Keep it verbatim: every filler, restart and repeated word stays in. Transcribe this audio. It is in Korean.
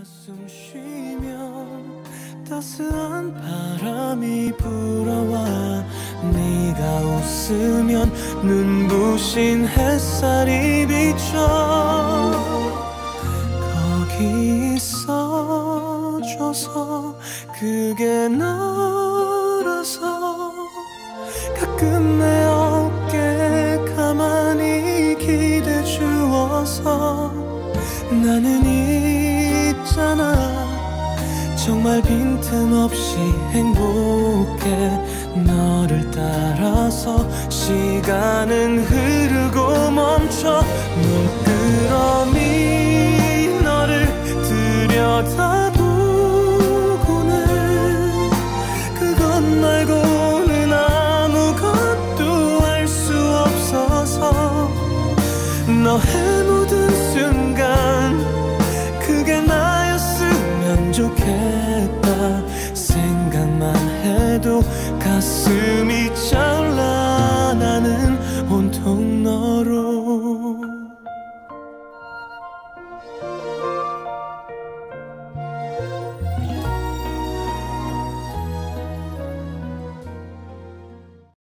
숨 쉬면 따스한 바람이 불어와 네가 웃으면 눈부신 햇살이 비쳐 거기 있어줘서 그게 너라서 가끔 내 어깨에 가만히 기대 주어서 나는 있잖아 정말 빈틈없이 행복해 너를 따라서 시간은 흐르고 멈춰 눈끄러미 너를 들여다보고는 그것 말고는 아무것도 알 수 없어서 너의 모든 순간 그게 나였으면 좋겠다 생각만 해도 가슴이 차